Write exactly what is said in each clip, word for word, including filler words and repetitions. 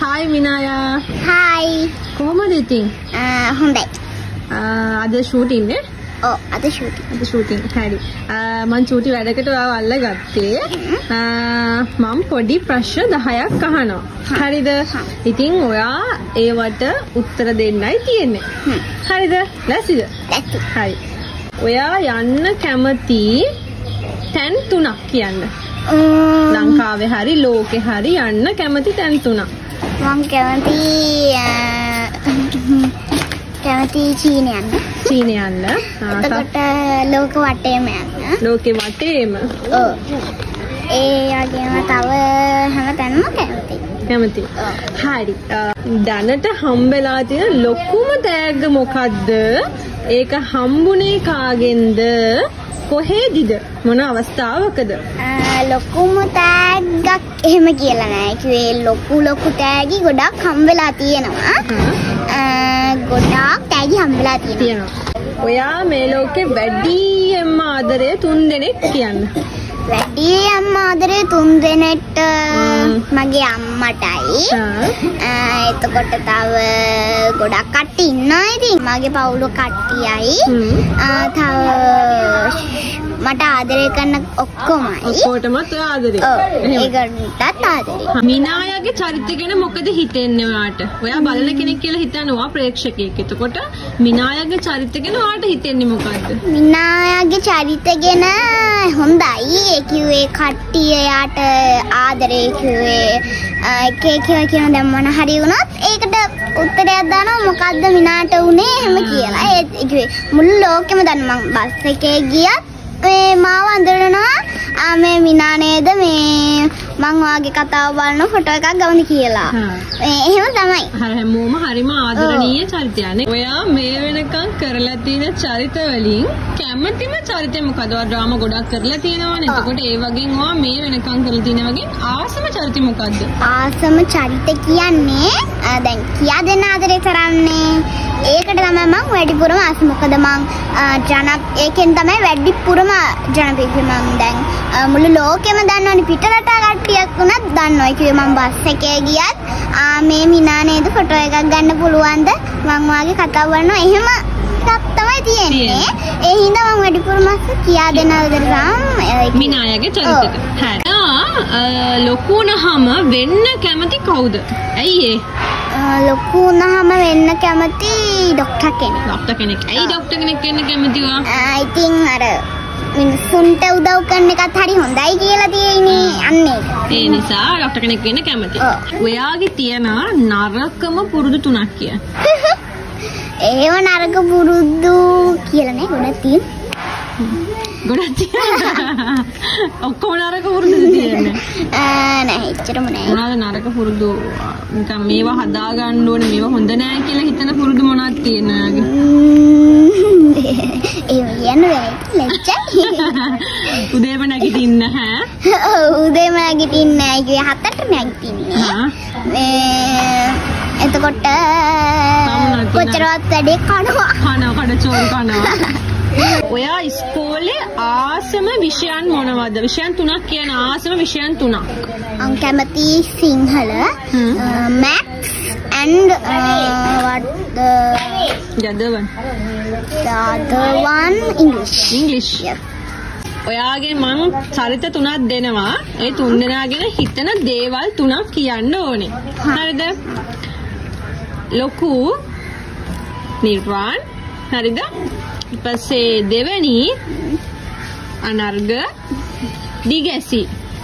Hi Minaya. Hi. කොහොමද ඉතින්? ආ හොඳයි. අද ෂූටින් නේ? ඔව් අද ෂූටින්. අද ෂූටින් හරි. මම චූටි වැඩකට ආව අල්ලගත්තේ. මම පොඩි ප්‍රශ්න දහයක් අහනවා. හරිද? ඉතින් ඔයා ඒවට උත්තර දෙන්නයි තියෙන්නේ. හරිද? ලැස්තිද? ලැස්ති. හරි. ඔයා යන්න කැමති තැන් තුනක් කියන්න. ලංකාවේ හරි ලෝකේ හරි යන්න කැමති තැන් තුනක්. මම කැමති කැමති චීන යන්න. චීන යන්න. එතකොට ලෝක වටේම යන්න. ලෝකේ වටේම. ඔව්. ඒ වගේම තව හැමතැනම කැමති. කැමති. හරි. දැනට හම්බෙලා තියෙන ලොකුම තෑග්ග මොකද්ද? ඒක හම්බුනේ කාගෙන්ද? කොහෙදිද? මොන අවස්ථාවකද? ලොකුම තෑග්ගක් එහෙම කියලා නෑ. කිව්වේ ලොකු ලොකු තෑගි ගොඩක් හම්බෙලා තියෙනවා. ගොඩාක් තෑගි හම්බෙලා තියෙනවා. ඔයා මේ ලෝකේ වැඩියෙන්ම ආදරය තුන් දෙනෙක් කියන්න. වැඩියෙන්ම ආදරය තුන් දෙනෙක්ට මගේ අම්මටයි. එතකොට තව ගොඩක් කට්ටිය ඉන්නවා ඉතින්. මගේ පවුල කට්ටියයි. තව මට ආදරය කරන ඔක්කොමයි. ඔක්කොටමත් ඔයා ආදරේ. ඔව්. ඒකටත් ආදරේ. මිනායාගේ චරිතය ගැන මොකද හිතෙන්නේ ඔයාට? ඔයා බලන කෙනෙක් කියලා හිතනවා ප්‍රේක්ෂකයෙක්. එතකොට මිනායාගේ චරිතය ගැන ඔයාට හිතෙන්නේ මොකද්ද? මිනායාගේ චරිතය ගැන හොඳයි. ඒ කිව්වේ කට්ටිය යාට ආදරේ කිව්වේ එක එක කියන දැන් මොන හරි වුණොත් ඒකට උත්තරයක් දානවා මොකද්ද මිනාට උනේ එහෙම කියලා. ඒ කිව්වේ මුළු ලෝකෙම දන්න මම බස් එකේ ගියත් මේ මාව අඳුරනවා මේ මිනා නේද මේ මං වාගේ කතාව බලන ෆොටෝ එකක් ගවන්න කියලා. ඒ එහෙම තමයි. හරි හැමෝම හරිම ආදරණීය චරිතයනේ. ඔයා මේ වෙනකන් කරලා තියෙන චරිත වලින් කැමතිම චරිතය මොකද? ඔයා ඩ්‍රාමා ගොඩක් කරලා තියෙනවානේ. එතකොට ඒ වගේ ඔයා මේ වෙනකන් කරලා තියෙන වගේ ආසම චරිතය මොකද්ද? ආසම චරිත කියන්නේ දැන් කියා දෙන්න ආදරේ කරන්නේ. ඒකට තමයි මං වැඩිපුරම ආස. මොකද මං ජන ඒකෙන් තමයි වැඩිපුරම ජනප්‍රිය මං දැන් මුළු ලෝකෙම දන්නවනේ පිටරට කට්ටියක් වුණත් දන්නවා. ඒ කිව්වේ මං බස් එකේ ගියත් මේ මිනා නේද ෆොටෝ එකක් ගන්න පුළුවන්ද? මං වාගේ කතා කරනවා එහෙම එකක් තමයි තියෙන්නේ. ඒ හින්දා මං වැඩිපුරම කියා දෙන ආදරම් මිනායාගේ චරිතෙට. හරි. ලොකු වුණාම වෙන්න කැමති කවුද? ඇයි ඒ? ලොකු වුණාම වෙන්න කැමති ડોක්ටර් කෙනෙක්. ડોක්ටර් කෙනෙක්. ඇයි ડોක්ටර් කෙනෙක් වෙන්න කැමති ඔයා? ඉතින් අර මිනිස්සුන්ට උදව් කරන එකත් හරි හොඳයි කියලා තියෙන්නේ. අන්න ඒක. ඒ නිසා ડોක්ටර් කෙනෙක් වෙන්න කැමති. ඔයාගේ තියෙන නරකම පුරුදු තුනක් කිය. ඒව නරක පුරුදු කියලා නේ ගොඩක් තියෙන්නේ. ගොඩක් තියෙනවා. ඔක්කොම නරක පුරුදුද තියෙන්නේ? නෑ එච්චරම නෑ. මොනවාද නරක පුරුදු? නිකන් මේවා හදා ගන්න ඕනේ මේවා හොඳ නෑ කියලා හිතන පුරුදු මොනවද තියෙනවද? ඒ කියන්නේ ලැජ්ජයි. උදේම නැගිටින්න හැ? ඔව් උදේම නැගිටින්න නෑ. ඒ හතරට නැගිටින්නේ. මේ එතකොට කොච්චරවත් වැඩේ කනවා. කනවා කඩචෝල් කනවා. ඔයා ඉස්කෝලේ ආසම විෂයන් මොනවද? විෂයන් තුනක් කියන ආසම විෂයන් තුනක්. මම කැමති Sinhala, maths and uh, what the the other one? The other one English. English. Yep. ඔයාගේ මං චරිත තුනක් දෙනවා. ඒ තුන් දෙනා ගැන හිතන දේවල් තුනක් කියන්න ඕනේ. හරිද? ලොකු නිර්වාන්. හරිද? ඊපස්සේ දෙවෙනි අනර්ග දිගැසි.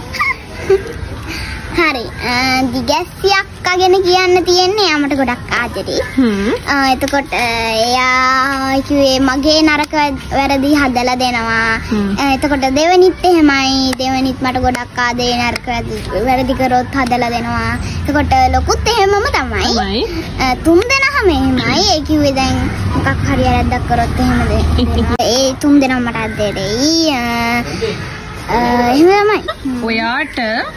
හරි. දිගැසි අක්කා ගැන කියන්න තියෙන්නේ යාමට ගොඩක් ආදරේ. හ්ම්. එතකොට එයා කිව්වේ මගේ නරක වැරදි හදලා දෙනවා. එතකොට දෙවෙනිත් එහෙමයි. දෙවෙනිත් මට ගොඩක් ආදරේ නරක වැරදි කරොත් හදලා දෙනවා. එතකොට ලොකුත් එහෙමම තමයි. තුන් දෙනාම එහෙමයි. ඒ කිව්වේ දැන් මොකක් හරි වැරද්දක් කරොත් එහෙමද? ඒ තුන් දෙනාම මට ආදරේයි. එහෙම තමයි. ඔයාට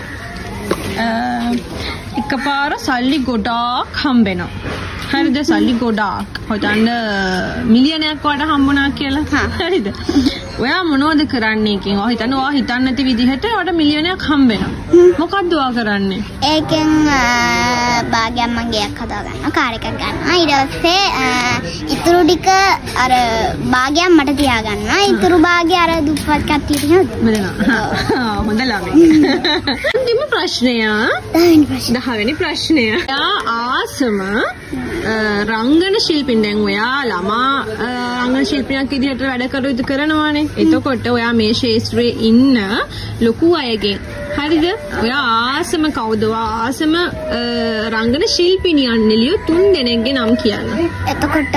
එකපාර සල්ලි ගොඩාක් හම්බෙනවා. හරිද? සල්ලි ගොඩාක්. හිතන්න මිලියනයක් වඩ හම්බුණා කියලා. හරිද? ඔයා මොනවද කරන්නේ එකෙන්? ඔයා හිතන්න ඔයා හිතන්නේ නැති විදිහට ඔයාට මිලියනයක් හම්බෙනවා. මොකද්ද ඔයා කරන්නේ? ඒකෙන් භාගයක් මම ගෙයක් හදා ගන්නවා කාර් එකක් ගන්නවා ඊට පස්සේ ඉතුරු ටික අර භාගයක් මට තියා ගන්නවා ඉතුරු භාගය අර දුප්පත් කට්ටියට දෙනවා හොඳ ළමයි අන්තිම ප්‍රශ්නය දහවෙනි ප්‍රශ්නේ දහවෙනි ප්‍රශ්නය ඔයා ආසම රංගන ශිල්පින් දැන් ඔයා ළමා රංගන ශිල්පියෙක් විදිහට වැඩ කටයුතු කරනවානේ එතකොට ඔයා මේ ශාස්ත්‍රයේ ඉන්න ලොකු අයගෙන් හරිද ඔයා ආසම කවුද ආසම රංගන ශිල්පිනියන් නිලියෝ තුන් දෙනෙක්ගේ නම් කියන්න එතකොට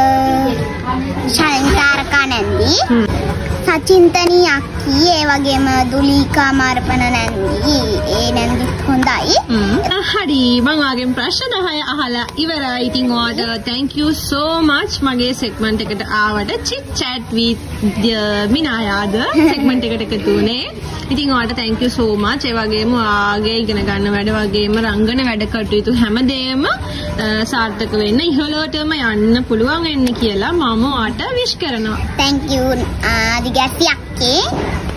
ශාලින්තාරකා නැන්දි සචින්තනී අක්කි ඒ වගේම දුලීකා මාරපන නැන්දි ඒ නැන්දිත් හොඳයි හරි මම ආගෙන් ප්‍රශ්න දහය අහලා ඉවරයි ඉතින් ඔයාට thank you so much මගේ segment එකට ආවට chit chat with මිනායාද segment එකට එකතු වුණේ ඉතින් ඔයාට thank you so much ඒ වගේම ඔයාගේ ඉගෙන ගන්න වැඩ වගේම රංගන වැඩ කටයුතු හැමදේම සාර්ථක වෙන්න ඉහළටම යන්න පුළුවන් වෙන්න කියලා මම ඔයාට wish කරනවා thank you ආදිගැසි අක්කේ